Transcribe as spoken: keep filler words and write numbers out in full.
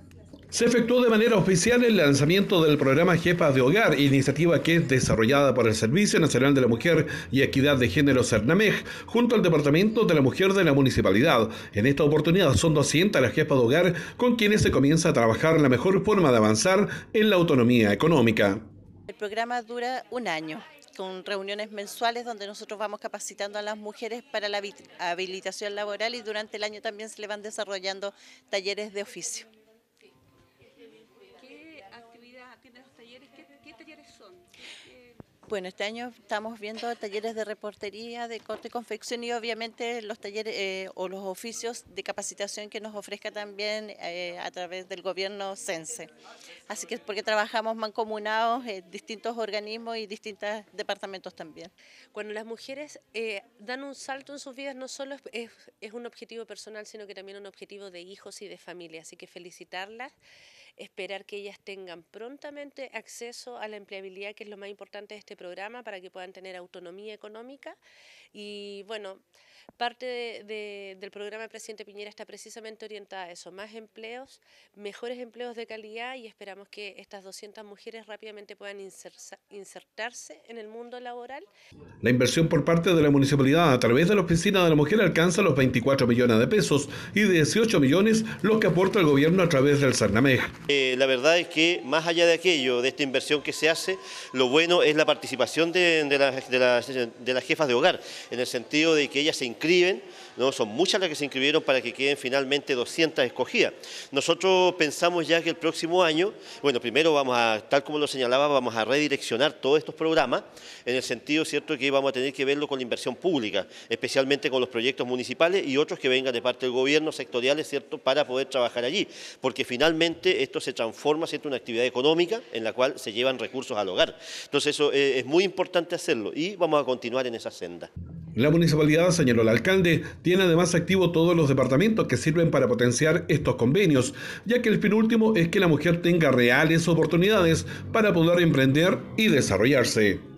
Se efectuó de manera oficial el lanzamiento del programa Jefas de Hogar, iniciativa que es desarrollada por el Servicio Nacional de la Mujer y Equidad de Género Cernamej, junto al Departamento de la Mujer de la Municipalidad. En esta oportunidad son doscientas las jefas de hogar con quienes se comienza a trabajar la mejor forma de avanzar en la autonomía económica. El programa dura un año, con reuniones mensuales donde nosotros vamos capacitando a las mujeres para la habilitación laboral y durante el año también se le van desarrollando talleres de oficio. ¿Tienen los talleres? ¿Qué, qué talleres son? ¿Qué... Bueno, este año estamos viendo talleres de reportería, de corte y confección y obviamente los talleres eh, o los oficios de capacitación que nos ofrezca también eh, a través del gobierno Sense. Así que porque trabajamos mancomunados en distintos organismos y distintos departamentos también. Cuando las mujeres eh, dan un salto en sus vidas, no solo es, es un objetivo personal, sino que también un objetivo de hijos y de familia. Así que felicitarlas, esperar que ellas tengan prontamente acceso a la empleabilidad, que es lo más importante de este programa, para que puedan tener autonomía económica. Y bueno, parte de, de, del programa del presidente Piñera está precisamente orientada a eso, más empleos, mejores empleos de calidad, y esperamos que estas doscientas mujeres rápidamente puedan insertarse en el mundo laboral. La inversión por parte de la municipalidad a través de la Oficina de la Mujer alcanza los veinticuatro millones de pesos y dieciocho millones los que aporta el gobierno a través del Cernamej. Eh, la verdad es que más allá de aquello, de esta inversión que se hace, lo bueno es la participación de, de, la, de, las, de las jefas de hogar, en el sentido de que ellas se inscriben, ¿no? Son muchas las que se inscribieron para que queden finalmente doscientas escogidas. Nosotros pensamos ya que el próximo año, bueno, primero vamos a, tal como lo señalaba, vamos a redireccionar todos estos programas, en el sentido, cierto, que vamos a tener que verlo con la inversión pública, especialmente con los proyectos municipales y otros que vengan de parte del gobierno, sectoriales, cierto, para poder trabajar allí, porque finalmente esto se transforma, cierto, en una actividad económica en la cual se llevan recursos al hogar. Entonces eso es muy importante hacerlo y vamos a continuar en esa senda. La municipalidad, señaló el alcalde, tiene además activo todos los departamentos que sirven para potenciar estos convenios, ya que el fin último es que la mujer tenga reales oportunidades para poder emprender y desarrollarse.